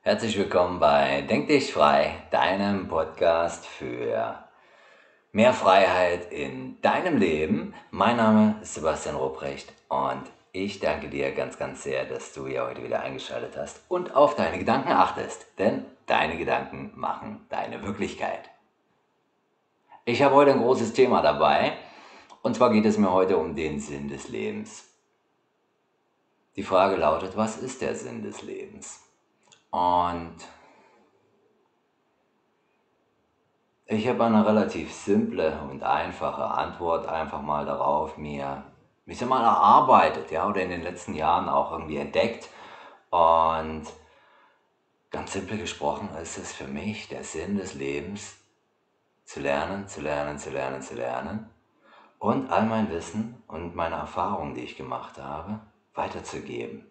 Herzlich willkommen bei Denk dich frei, deinem Podcast für mehr Freiheit in deinem Leben. Mein Name ist Sebastian Rupprecht und ich danke dir ganz, ganz sehr, dass du hier heute wieder eingeschaltet hast und auf deine Gedanken achtest, denn deine Gedanken machen deine Wirklichkeit. Ich habe heute ein großes Thema dabei und zwar geht es mir heute um den Sinn des Lebens. Die Frage lautet, was ist der Sinn des Lebens? Und ich habe eine relativ simple und einfache Antwort einfach mal darauf mir, ich sag mal, erarbeitet, ja, oder in den letzten Jahren auch irgendwie entdeckt. Und ganz simpel gesprochen ist es für mich der Sinn des Lebens, zu lernen, zu lernen, zu lernen, zu lernen und all mein Wissen und meine Erfahrungen, die ich gemacht habe, weiterzugeben.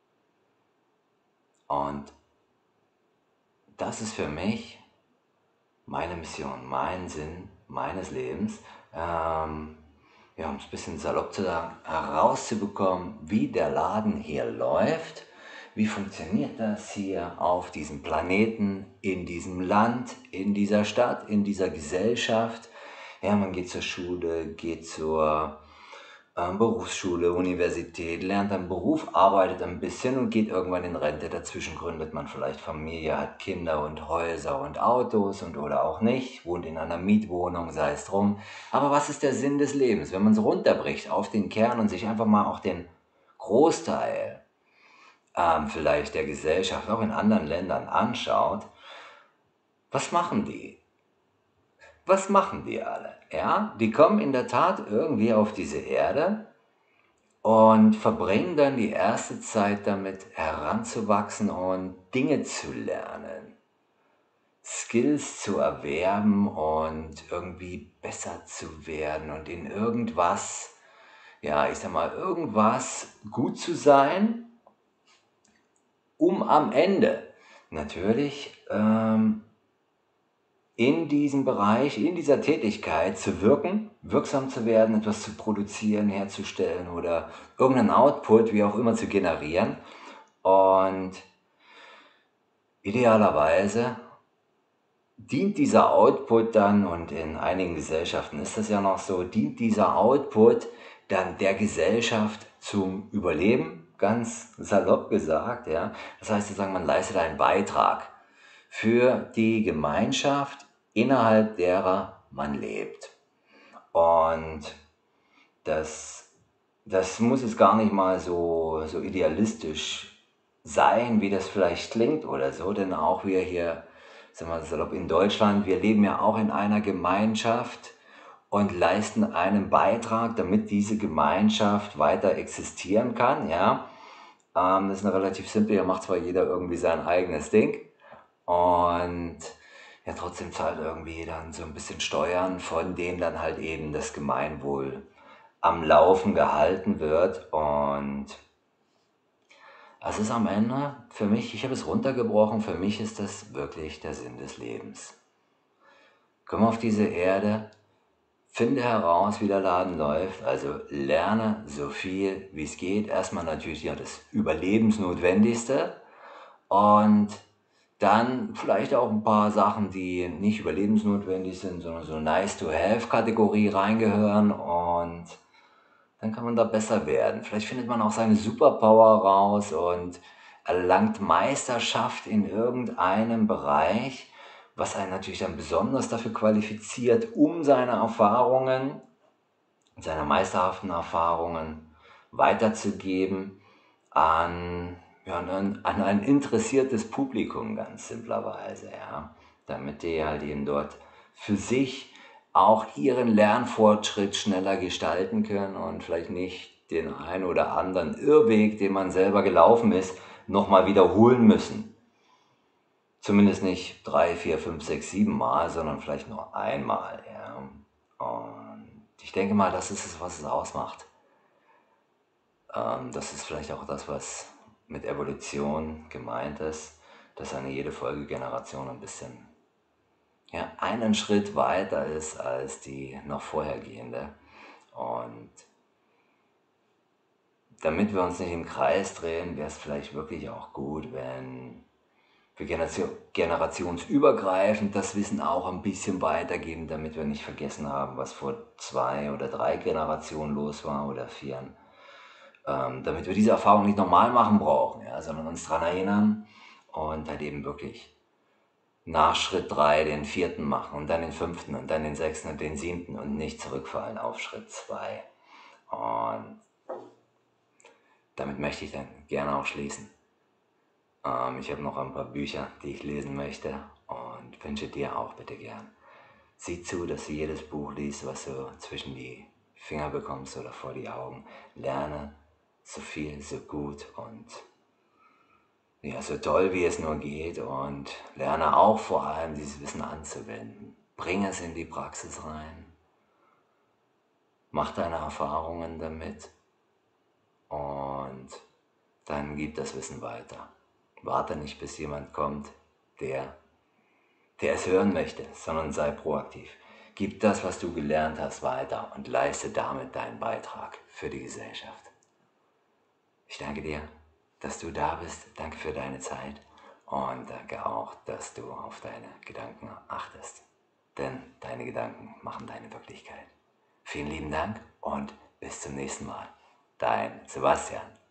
Und das ist für mich meine Mission, mein Sinn meines Lebens, ja, um es ein bisschen salopp zu sagen, herauszubekommen, wie der Laden hier läuft, wie funktioniert das hier auf diesem Planeten, in diesem Land, in dieser Stadt, in dieser Gesellschaft. Ja, man geht zur Schule, geht zur Berufsschule, Universität, lernt einen Beruf, arbeitet ein bisschen und geht irgendwann in Rente. Dazwischen gründet man vielleicht Familie, hat Kinder und Häuser und Autos und oder auch nicht, wohnt in einer Mietwohnung, sei es drum. Aber was ist der Sinn des Lebens? Wenn man es runterbricht auf den Kern und sich einfach mal auch den Großteil vielleicht der Gesellschaft, auch in anderen Ländern anschaut, was machen die? Was machen die alle? Ja, die kommen in der Tat irgendwie auf diese Erde und verbringen dann die erste Zeit damit, heranzuwachsen und Dinge zu lernen, Skills zu erwerben und irgendwie besser zu werden und in irgendwas, ja, ich sag mal, irgendwas gut zu sein, um am Ende natürlich in diesem Bereich, in dieser Tätigkeit zu wirken, wirksam zu werden, etwas zu produzieren, herzustellen oder irgendeinen Output, wie auch immer, zu generieren. Und idealerweise dient dieser Output dann, und in einigen Gesellschaften ist das ja noch so, dient dieser Output dann der Gesellschaft zum Überleben, ganz salopp gesagt. Ja. Das heißt, sie sagen, man leistet einen Beitrag für die Gemeinschaft, innerhalb derer man lebt. Und das, das muss jetzt gar nicht mal so idealistisch sein, wie das vielleicht klingt oder so, denn auch wir hier, sagen wir salopp, in Deutschland, wir leben ja auch in einer Gemeinschaft und leisten einen Beitrag, damit diese Gemeinschaft weiter existieren kann. Ja? Das ist eine relativ simple, hier macht zwar jeder irgendwie sein eigenes Ding, und ja, trotzdem zahlt irgendwie dann so ein bisschen Steuern, von denen dann halt eben das Gemeinwohl am Laufen gehalten wird. Und es ist am Ende für mich, ich habe es runtergebrochen, für mich ist das wirklich der Sinn des Lebens. Komm auf diese Erde, finde heraus, wie der Laden läuft, also lerne so viel wie es geht. Erstmal natürlich ja das Überlebensnotwendigste und dann vielleicht auch ein paar Sachen, die nicht überlebensnotwendig sind, sondern so Nice-to-have-Kategorie reingehören, und dann kann man da besser werden. Vielleicht findet man auch seine Superpower raus und erlangt Meisterschaft in irgendeinem Bereich, was einen natürlich dann besonders dafür qualifiziert, um seine Erfahrungen, seine meisterhaften Erfahrungen weiterzugeben an, ja, an ein interessiertes Publikum, ganz simplerweise, ja, damit die halt eben dort für sich auch ihren Lernfortschritt schneller gestalten können und vielleicht nicht den einen oder anderen Irrweg, den man selber gelaufen ist, nochmal wiederholen müssen. Zumindest nicht 3, 4, 5, 6, 7 Mal, sondern vielleicht nur einmal. Ja. Und ich denke mal, das ist es, was es ausmacht. Das ist vielleicht auch das, was mit Evolution gemeint ist, dass eine jede Folgegeneration ein bisschen, ja, einen Schritt weiter ist als die noch vorhergehende. Und damit wir uns nicht im Kreis drehen, wäre es vielleicht wirklich auch gut, wenn für generationsübergreifend das Wissen auch ein bisschen weitergeben, damit wir nicht vergessen haben, was vor 2 oder 3 Generationen los war oder 4, damit wir diese Erfahrung nicht nochmal machen brauchen, ja, sondern uns daran erinnern und halt eben wirklich nach Schritt 3 den 4. machen und dann den 5. und dann den 6. und den 7. und nicht zurückfallen auf Schritt 2. Und damit möchte ich dann gerne auch schließen. Ich habe noch ein paar Bücher, die ich lesen möchte und wünsche dir auch bitte gern. Sieh zu, dass du jedes Buch liest, was du zwischen die Finger bekommst oder vor die Augen. Lerne so viel, so gut und ja, so toll wie es nur geht und lerne auch vor allem dieses Wissen anzuwenden. Bring es in die Praxis rein. Mach deine Erfahrungen damit und dann gib das Wissen weiter. Warte nicht, bis jemand kommt, der es hören möchte, sondern sei proaktiv. Gib das, was du gelernt hast, weiter und leiste damit deinen Beitrag für die Gesellschaft. Ich danke dir, dass du da bist. Danke für deine Zeit und danke auch, dass du auf deine Gedanken achtest. Denn deine Gedanken machen deine Wirklichkeit. Vielen lieben Dank und bis zum nächsten Mal. Dein Sebastian.